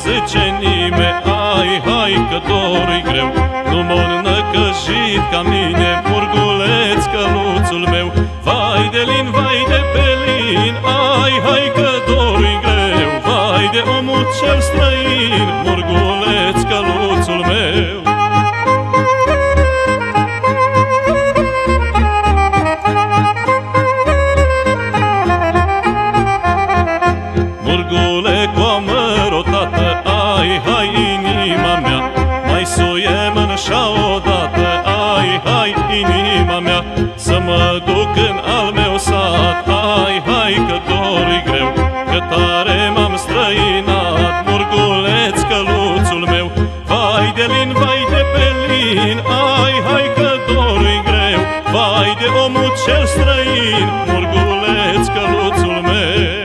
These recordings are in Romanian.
zice nimeni, hai, hai că dorul-i greu. Nu m-or năcăjit ca mine, murguleț, căluțul meu. Vai de lin, vai de pelin, hai, hai că dorul-i greu. Vai de omul cel străin, murguleț, căluțul meu. Murgule cu amăr odată, ai, hai inima mea, mai suiem în șa odată, ai, hai inima mea, să mă duc în al meu sat, ai, hai că dorul-i greu, că tare m-am străinat, murguleț, căluțul meu. Vai de lin, vai de pelin, ai, hai că dorul-i greu, vai de omul cel străin, murguleț, căluțul meu.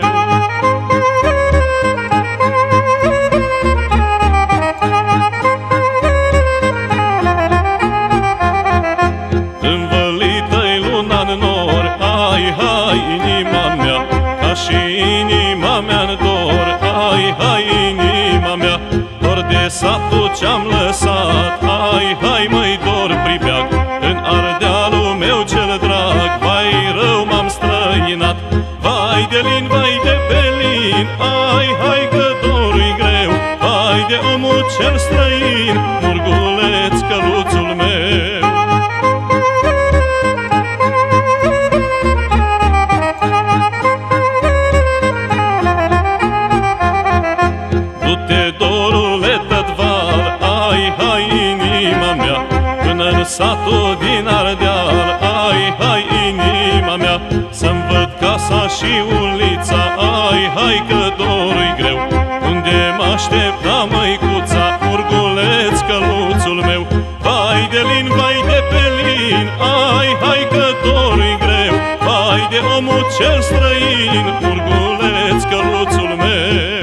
Hai, inima mea, ca și inima mea-n dor, hai, hai, inima mea, dor de satul ce-am lăsat, hai, hai, măi, dor pribeag, în Ardealul meu cel drag, vai, rău m-am străinat, vai de lin, vai de pelin, hai, hai, că dorul-i greu, vai de omul cel străin, murguleț, căluțul meu. Până-n satul din Ardeal, ai, hai, inima mea, să-mi văd casa și ulița, ai, hai, că dorul-i greu. Unde m-aștepta măicuța, murguleț, căluțul meu. Vai de lin, vai de pelin, ai, hai, că dorul-i greu, vai de omul cel străin, murguleț, căluțul meu.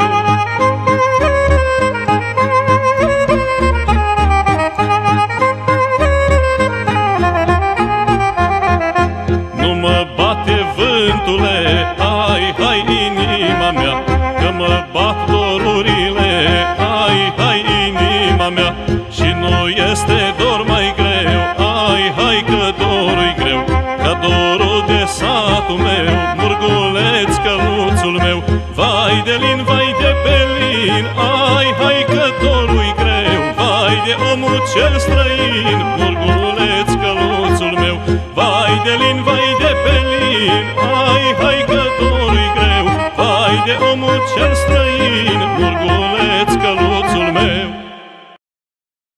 Hai, hai, inima mea, că mă bat dorurile, hai, hai, inima mea, și nu este dor mai greu, hai, hai, că dorul-i greu, ca dorul de satul meu, murguleț, căluțul meu. Vai de lin, vai de pelin, hai, hai, că dorul-i greu, vai de omul cel străin, murguleț, căluțul meu. Vai de lin, vai de pelin, hai, hai, că dorul-i greu, vai de omul cel străin, murguleț.